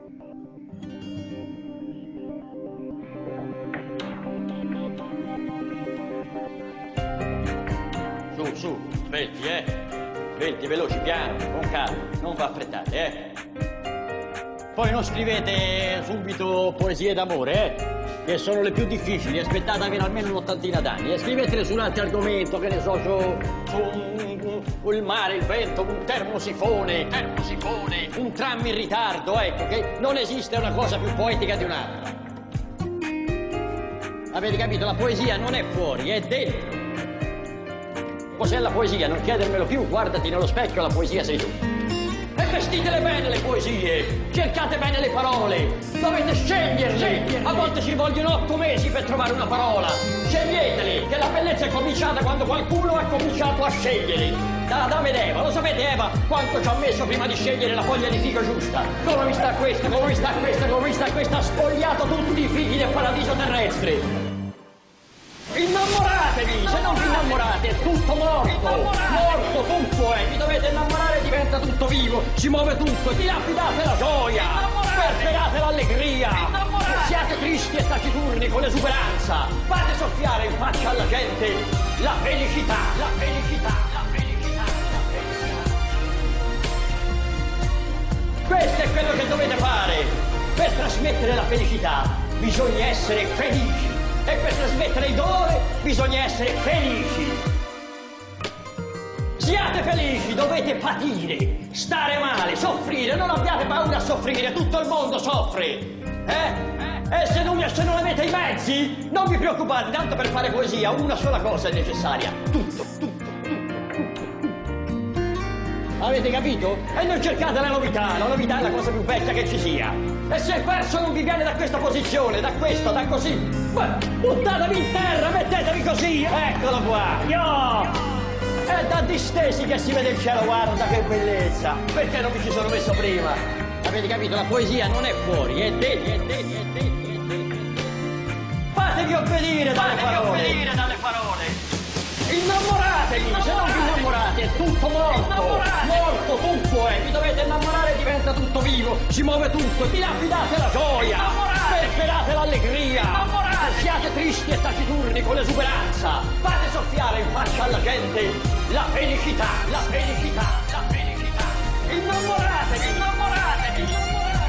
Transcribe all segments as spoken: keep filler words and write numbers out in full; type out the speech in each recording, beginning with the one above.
Su, su, svetti, eh. Svetti, veloci, piano, con calma, non va affrettate, eh. Poi non scrivete subito poesie d'amore, eh. Che sono le più difficili, aspettate almeno, almeno un'ottantina d'anni, e scrivetele su un altro argomento, che ne so, su, su un, un, il mare, il vento, un termosifone, termosifone, un tram in ritardo, ecco, che non esiste una cosa più poetica di un'altra. Avete capito? La poesia non è fuori, è dentro. Cos'è la poesia? Non chiedermelo più, guardati nello specchio, la poesia sei tu. E vestitele bene le poesie, cercate bene le parole, dovete sceglierle. Sceglierle. A volte ci vogliono otto mesi per trovare una parola. Sceglietele, che la bellezza è cominciata quando qualcuno ha cominciato a scegliere. Da Adamo ed Eva, lo sapete Eva quanto ci ha messo prima di scegliere la foglia di fico giusta? Come mi sta questa, come mi sta questa, come mi sta questa, ha spogliato tutti i figli del paradiso terrestre. Innamoratevi, se non vi innamorate è tutto morto, morto tutto, eh, vi dovete innamorare e diventa tutto vivo, si muove tutto, e dilapidate la gioia, sperperate l'allegria, siate tristi e taciturni con esuberanza, fate soffiare in faccia alla gente la felicità, la felicità, la felicità, la felicità. Questo è quello che dovete fare, per trasmettere la felicità bisogna essere felici. E per trasmettere il dolore bisogna essere felici. Siate felici, dovete patire, stare male, soffrire, non abbiate paura a soffrire, tutto il mondo soffre. Eh? E se non, se non avete i mezzi, non vi preoccupate, tanto per fare poesia una sola cosa è necessaria. Tutto, tutto, tutto, tutto, tutto. Avete capito? E non cercate la novità, la novità è la cosa più vecchia che ci sia. E se il verso non vi viene da questa posizione, da questo, da così, beh, buttatevi in terra, mettetevi così, eccolo qua, io! È da distesi che si vede il cielo, guarda che bellezza! Perché non vi ci sono messo prima? Avete capito? La poesia non è fuori, è dentro, è dentro, è dentro, è dentro. Fatevi obbedire dalle parole! Fatevi obbedire dalle parole! Innamoratevi, se non vi innamorate è tutto morto, morto tutto, eh, vi dovete innamorare e diventa tutto vivo, si muove tutto, dilapidate la gioia, sperperate l'allegria, siate tristi e taciturni con esuberanza, fate soffiare in faccia alla gente la felicità, la felicità, la felicità, innamoratevi, innamoratevi, innamoratevi.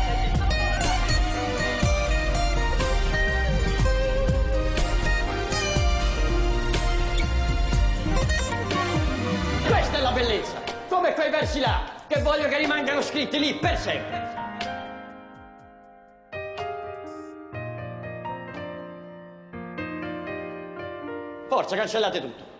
Questa è la bellezza, come quei versi là, che voglio che rimangano scritti lì per sempre. Forza, cancellate tutto.